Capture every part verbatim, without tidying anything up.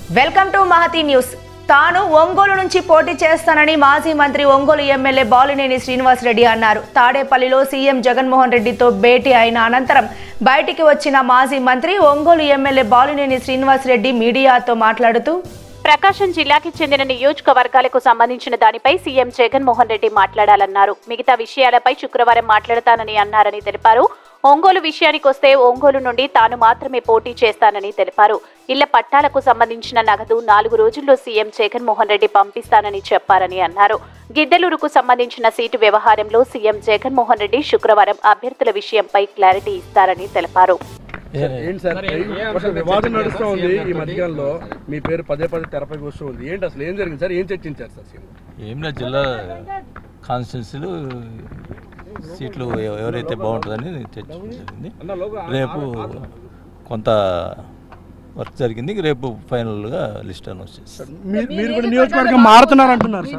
Welcome to Mahathi news. తాను ఒంగోలు నుంచి పోటీ చేస్తానని మాజీ మంత్రి ఒంగోలు ఎమ్మెల్యే బాలినేని శ్రీనివాస్ రెడ్డి అన్నారు. తాడేపల్లిలో సీఎం జగన్మోహన్ రెడ్డితో భేటీ అయిన అనంతరం బయటికి వచ్చిన మాజీ మంత్రి ఒంగోలు ఎమ్మెల్యే బాలినేని శ్రీనివాస్ రెడ్డి మీడియాతో మాట్లాడుతూ ప్రకాశం జిల్లాకి చెందిన నియోజకవర్గాలకు సంబంధించిన దానిపై సీఎం జగన్మోహన్ రెడ్డి మాట్లాడాలన్నారు. మిగతా విషయాలపై శుక్రవారం మాట్లాడతానని అన్నారని తెలిపారు. ఒంగోలు విషయానికి వస్తే ఒంగోలు నుండి తాను మాత్రమే పోటీ చేస్తానని తెలిపారు. ఇళ్ల పట్టాలకు సంబంధించిన నగదు నాలుగు రోజుల్లో సీఎం జగన్మోహన్ రెడ్డి పంపిస్తానని చెప్పారని అన్నారు. గిద్దలూరుకు సంబంధించిన సీటు వ్యవహారంలో సీఎం జగన్మోహన్ రెడ్డి శుక్రవారం అభ్యర్థుల విషయంపై క్లారిటీ ఇస్తారని తెలిపారు. ఏంటి సార్ వివాదం నడుస్తూ ఉంది ఈ మధ్యకాలంలో, మీ పేరు పదే పదే తెరపైకి వస్తూ ఉంది. ఏంటి అసలు ఏం జరిగింది సార్? ఏం చర్చించారు సార్? ఏం లేదు, జిల్లా కాన్స్టిట్యున్సీలు సీట్లు ఎవరైతే బాగుంటుందని చర్చించడం జరిగింది. రేపు కొంత వర్క్ జరిగింది, రేపు ఫైనల్గా లిస్ట్ అనౌన్స్ చేస్తారు. మీరు కూడా నియోజకవర్గం మారుతున్నారు అంటున్నారు.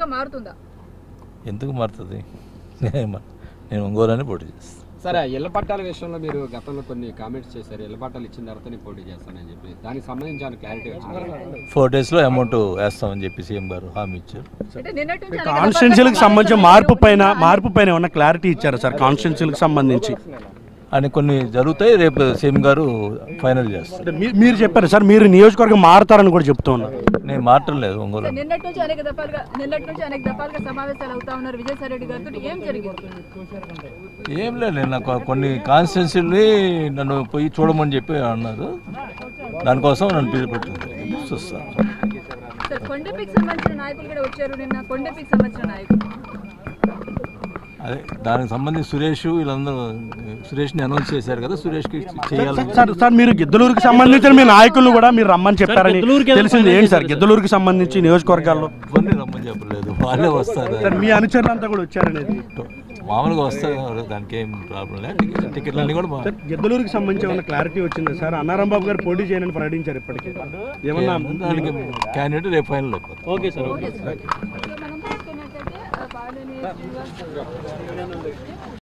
ఎందుకు మారుతుంది? నేను ఒంగోలు పోటీ చేస్తాను. సరే, ఇళ్ల పట్టాల విషయంలో మీరు గతంలో కొన్ని కామెంట్స్ చేశారు. ఇళ్ల పట్టాలు ఇచ్చిన తర్వాత నేను పోటీ చేస్తానని చెప్పి దానికి సంబంధించి ఆయన క్లారిటీ వచ్చింది. ఫోర్ డేస్లో అమౌంట్ వేస్తామని చెప్పి సీఎం గారు హామీ ఇచ్చారు. కాన్స్టిట్యున్సీలకు సంబంధించిన మార్పు పైన మార్పు పైన ఏమన్నా క్లారిటీ ఇచ్చారు సార్? కాన్స్టిట్యున్సీలకు సంబంధించి అని కొన్ని జరుగుతాయి, రేపు సీఎం గారు ఫైనల్ చేస్తారు. మీరు చెప్పారు సార్, మీరు నియోజకవర్గం మారుతారని కూడా చెప్తూ ఉన్నారు. నేను మారటం లేదు. ఒంగోలు నిన్నటి నుంచి అనేక దఫాలుగా నిన్నటి నుంచి అనేక దఫాలుగా సమావేశాలు అవుతా ఉన్నారు విజయసాయి రెడ్డి గారితో. ఏం జరిగింది? ఏం లేదు, నేను నాకు కొన్ని కాన్స్టిట్యున్సీని నన్ను పోయి చూడమని చెప్పి అన్నారు. దానికోసం నన్ను పిలిపెట్టింది చూస్తాను. సార్, కొండపీకి సంబంధించిన నాయకులు కూడా వచ్చారు నిన్న. కొండపీకి సంబంధించిన నాయకులు అదే దానికి సంబంధించి సురేష్ వీళ్ళందరూ సురేష్ని అనౌన్స్ చేశారు కదా, సురేష్కి చేయాలి. సార్ సార్ మీరు గిద్దలూరుకి సంబంధించిన మీ నాయకులను కూడా మీరు రమ్మని చెప్పారని తెలిసింది. ఏంటి సార్ గిద్దలూరుకి సంబంధించి నియోజకవర్గాల్లో? కొన్ని రమ్మని చెప్పలేదు, వాళ్ళే వస్తారు. మీ అనుచరులంతా కూడా వచ్చారనేది మామూలుగా వస్తారు, దానికి ఏం ప్రాబ్లం లేదు. టికెట్లన్నీ కూడా గిద్దలూరుకి సంబంధించి ఏమన్నా క్లారిటీ వచ్చింది సార్? అన్నారాం బాబు గారు పోటీ చేయనని ప్రకటించారు. ఇప్పటికీ ఏమన్నా దానికి క్యాండిడేట్ రేపు ఫైనల్ అయిపోతుంది. Okay sir. మనం తీసుకున్నట్టయితే బాలినేని శ్రీనివాస్